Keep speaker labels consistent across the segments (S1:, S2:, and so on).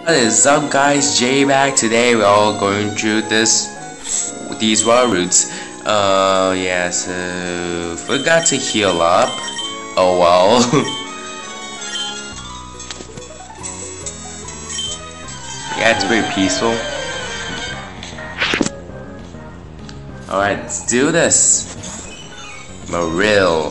S1: What is up guys, Jay back. Today we're all going through these raw roots. Yeah, so forgot to heal up. Oh well. Yeah, it's very peaceful. Alright, let's do this. Marill.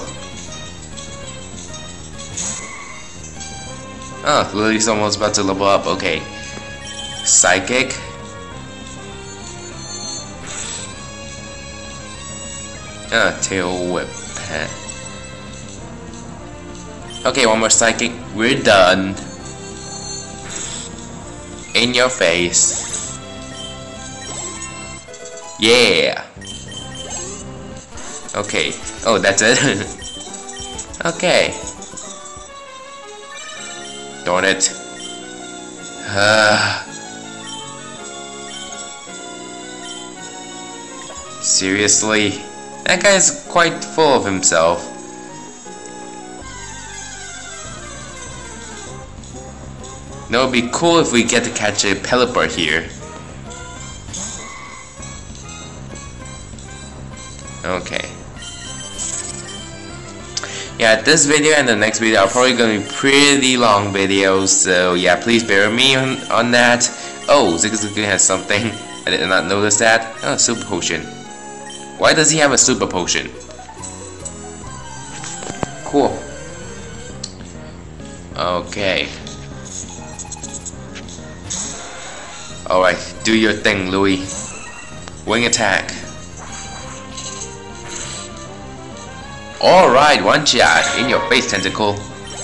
S1: Oh, Lily's almost about to level up. Okay. Psychic. Tail whip. Okay, one more psychic. We're done. In your face. Yeah. Okay. Oh, that's it. Okay. Darn it. Seriously? That guy's quite full of himself. No, it'd be cool if we get to catch a Pelipper here. Okay. Yeah, this video and the next video are probably going to be pretty long videos, so yeah, please bear with me on that. Oh, Zigzagoon has something. I did not notice that. Oh, super potion. Why does he have a super potion? Cool. Okay. Alright, do your thing, Louie. Wing attack. Alright, one shot. In your face, tentacle.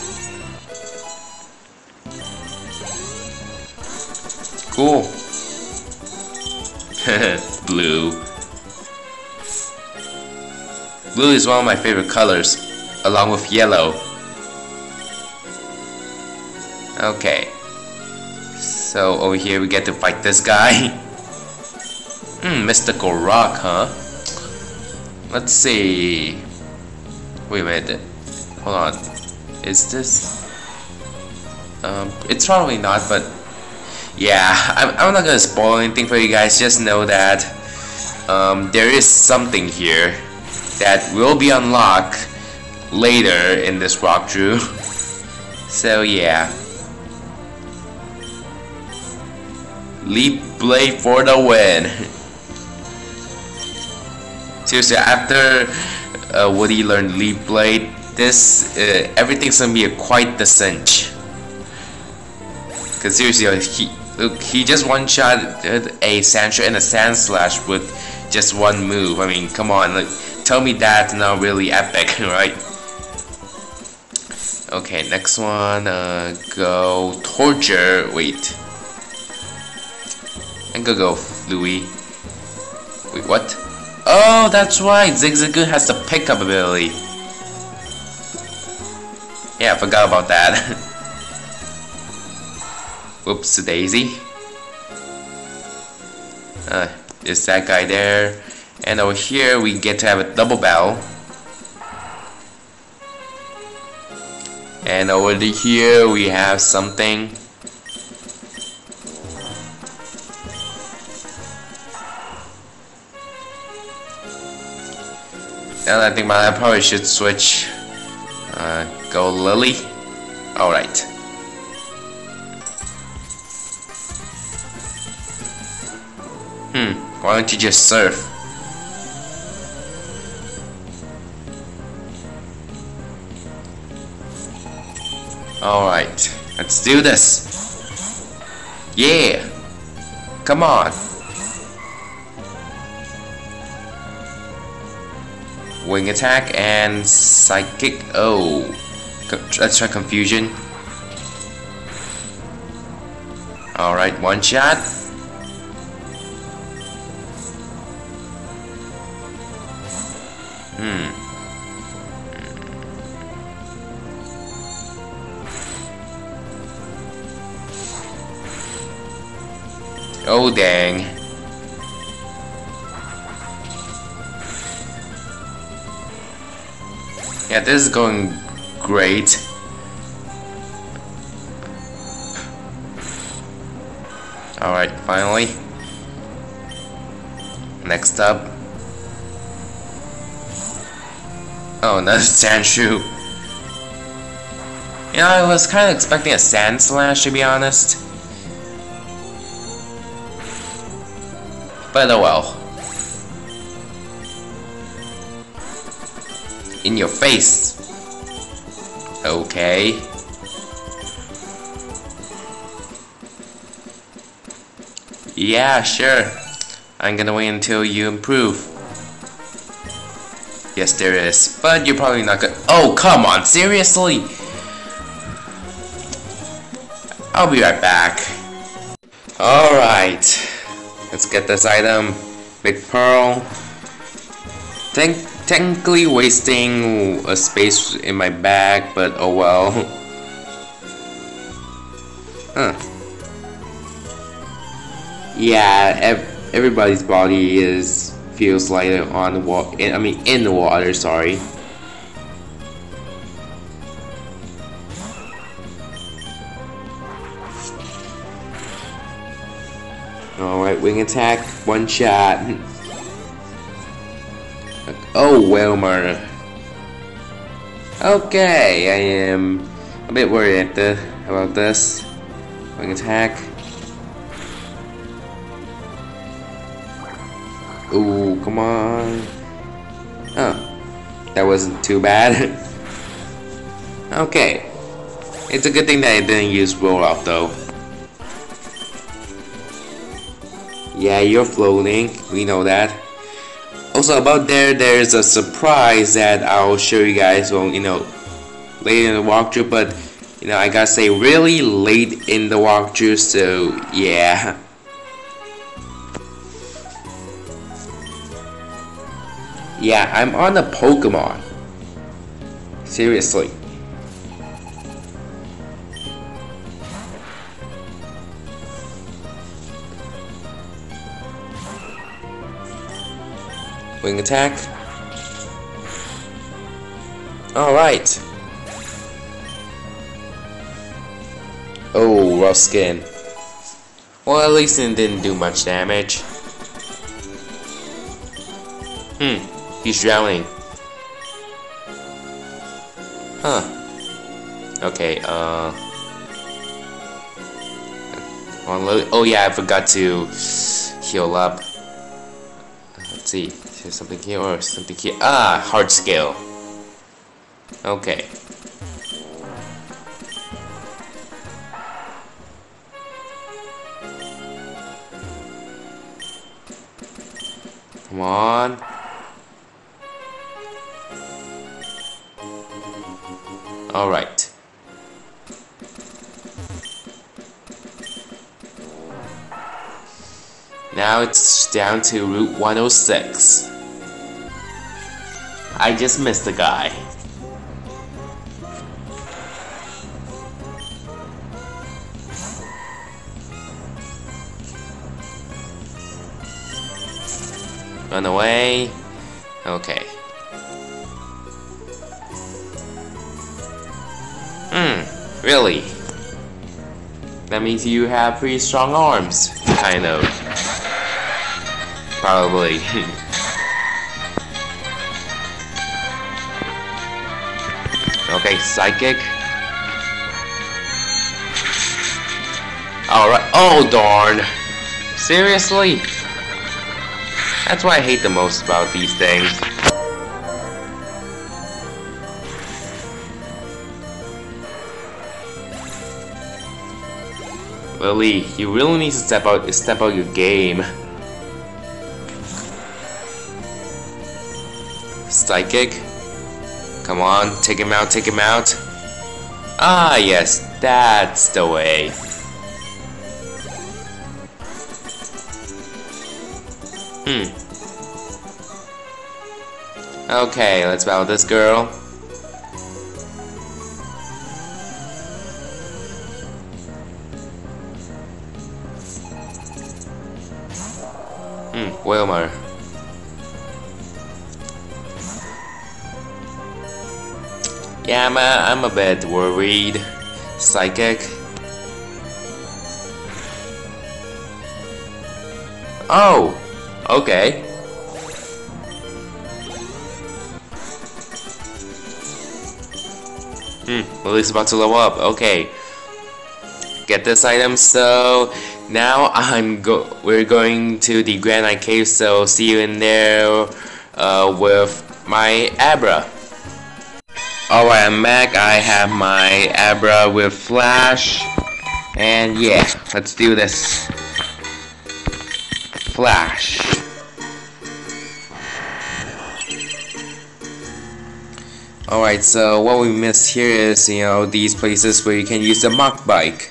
S1: Cool. Blue. Blue is one of my favorite colors, along with yellow. Okay. So over here we get to fight this guy. Mystical rock, huh? Let's see. Wait a minute. Hold on. Is this? It's probably not, but yeah, I'm not gonna spoil anything for you guys. Just know that there is something here that will be unlocked later in this walkthrough. So yeah. Leap Blade for the win. Seriously, after Woody learned Leap Blade, this everything's gonna be quite the cinch. Cause seriously, he just one-shot a Sandshrew and a Sandslash with just one move. I mean, come on, like, tell me that's not really epic, right? Okay, next one, go Torture. Wait, and go Louie. Wait, what? Oh, that's right. Zigzagoon has the pickup ability. Yeah, I forgot about that. Whoops, daisy. There's that guy there. And over here we get to have a double battle. And over here we have something. Now that I think about it, I probably should switch. Go Lily. Alright. Why don't you just surf? Alright, let's do this. Yeah! Come on! Wing attack and psychic. Oh, let's try confusion. Alright, one shot. Oh dang. Yeah, this is going great. Alright, finally. Next up. Oh, another sand shoe. You know, I was kind of expecting a sand slash, to be honest. But oh well. In your face. Okay. Yeah, sure. I'm gonna wait until you improve. Yes, there is. But you're probably not gonna. Oh, come on, seriously? I'll be right back. Alright. Let's get this item. Big Pearl. Technically wasting a space in my bag, but oh well. Huh. Yeah, everybody's body feels lighter on the water. In the water. Sorry. All right, wing attack, one shot. Oh, Wilmer. Okay, I am a bit worried about this. Wing attack. Ooh, come on. Oh, that wasn't too bad. Okay. It's a good thing that I didn't use roll out though. Yeah, you're floating. We know that. Also, about there's a surprise that I'll show you guys when, later in the walkthrough, but, I gotta say, really late in the walkthrough, so, yeah. Yeah, I'm on a Pokemon. Seriously. Wing attack. Alright. Oh, rough skin. Well, at least it didn't do much damage. He's drowning. Huh. Okay, oh yeah, I forgot to heal up. Let's see. Is there something here or something here? Ah, hard scale. Okay. Come on. Alright. Now it's down to Route 106. I just missed the guy. Run away. Okay. Really? That means you have pretty strong arms. Kind of. Probably. Okay, psychic. Alright. Oh, darn. Seriously? That's what I hate the most about these things. Lily, you really need to step out your game. Psychic. Come on, take him out, take him out. Ah, yes, that's the way. Okay, let's battle this girl. Wilmer. Yeah, I'm a bit worried. Psychic. Oh, okay. Lily's about to level up. Okay. Get this item. So now we're going to the Granite Cave. So see you in there with my Abra. Alright, I'm back. I have my Abra with Flash. And yeah, let's do this. Flash. Alright, so what we missed here is, you know, these places where you can use the Mach Bike.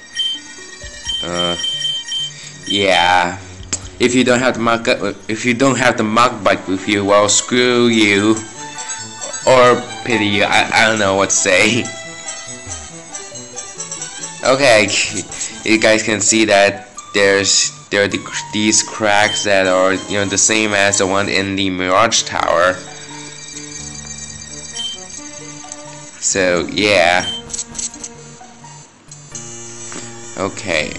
S1: Yeah. If you don't have the Mach Bike with you, well, screw you. Or pity you. I don't know what to say. Okay, you guys can see that there are these cracks that are, you know, the same as the one in the Mirage Tower. So yeah. Okay.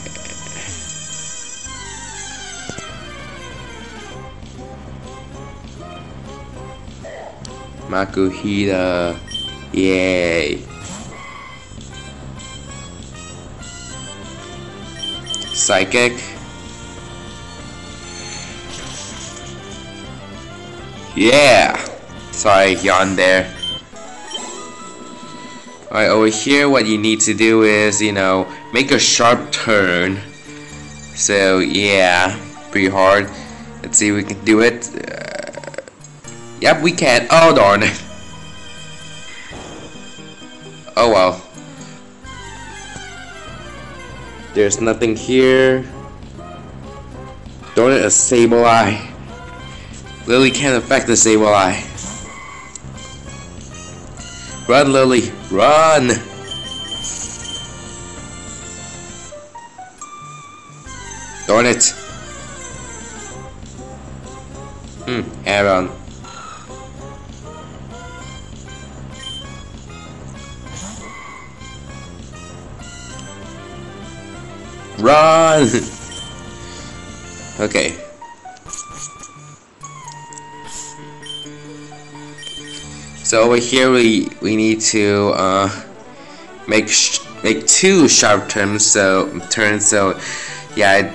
S1: Makuhita. Yay. Psychic. Yeah. Sorry, yawn there. Alright, over here what you need to do is, you know, make a sharp turn. So yeah, pretty hard. Let's see if we can do it. Yep, we can. Oh darn it. Oh well. There's nothing here. Darn it, a Sableye. Lily can't affect the Sableye. Run, Lily, run! Darn it. Aaron. Run! Okay. So over here we need to make two sharp turns. So yeah,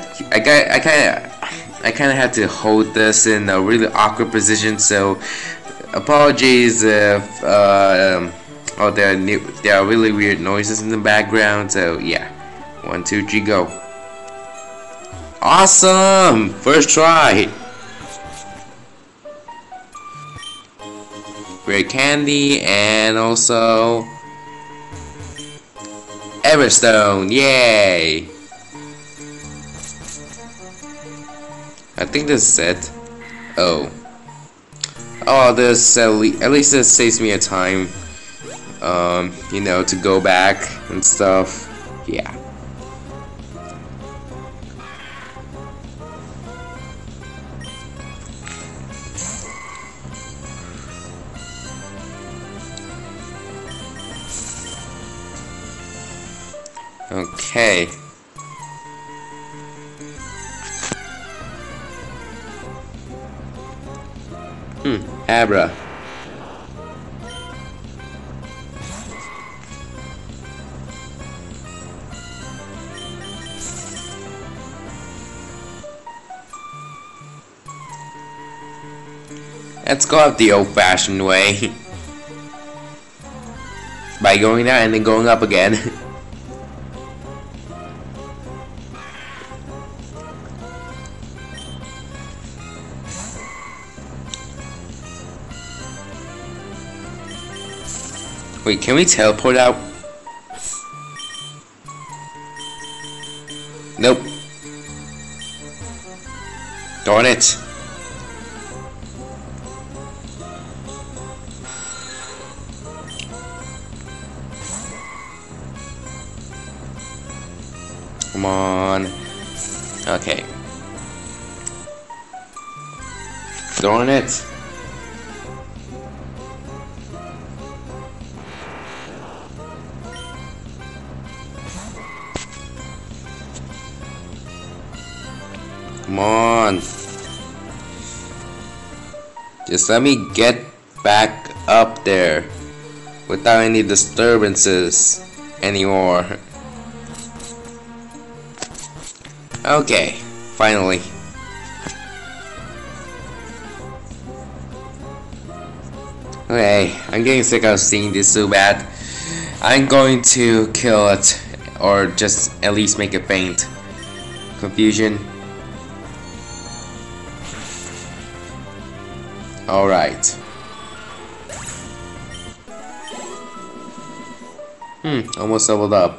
S1: I kind of had to hold this in a really awkward position. So apologies if oh there are really weird noises in the background. So yeah, 1, 2, 3, go! Awesome! First try. Rare candy and also Everstone, yay! I think this is it. Oh, this at least this saves me a time. You know, to go back and stuff. Yeah. Okay. Abra. Let's go up the old-fashioned way. By going down and then going up again. Wait, can we teleport out? Nope. Darn it. Come on. Okay. Darn it. Come on. Just let me get back up there without any disturbances anymore. Okay, finally. Okay, I'm getting sick of seeing this so bad. I'm going to kill it, or just at least make it faint. Confusion. Alright. Almost leveled up.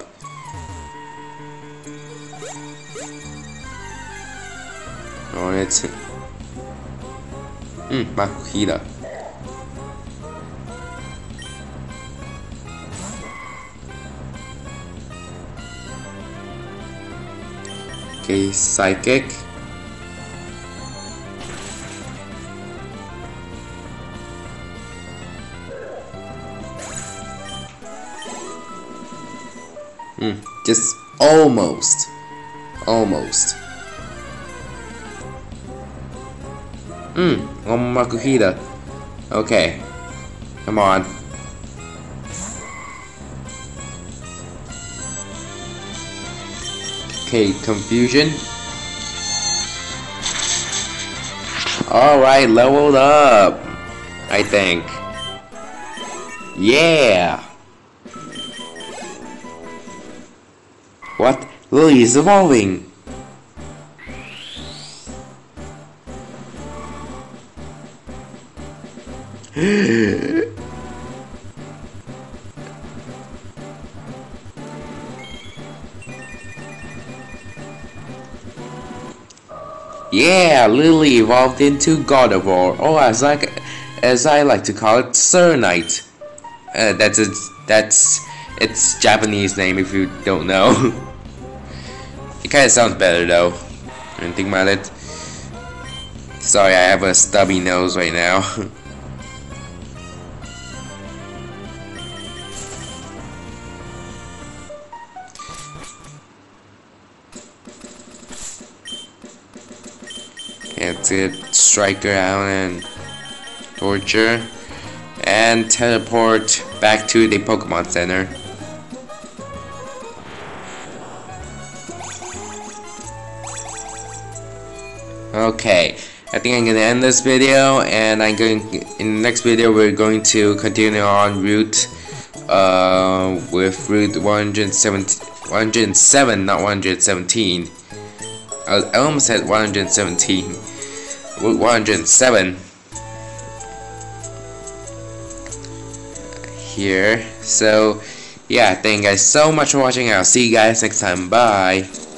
S1: Oh, it's Makuhita. Okay, Psychic. Just almost. Makuhita. Okay. Come on. Okay, Confusion. Alright, leveled up, I think. Yeah! What? Lily is evolving! Yeah, Lily evolved into Gardevoir, or as I like to call it, Serenite. That's its Japanese name if you don't know. It kinda sounds better though, when you think about it. Sorry, I have a stubby nose right now. That's it. Striker out and torture. And teleport back to the Pokemon Center. Okay, I think I'm gonna end this video, and in the next video we're going to continue on route with route 107, not 117. I almost said 117. Route 107. Here. So yeah, thank you guys so much for watching. I'll see you guys next time. Bye.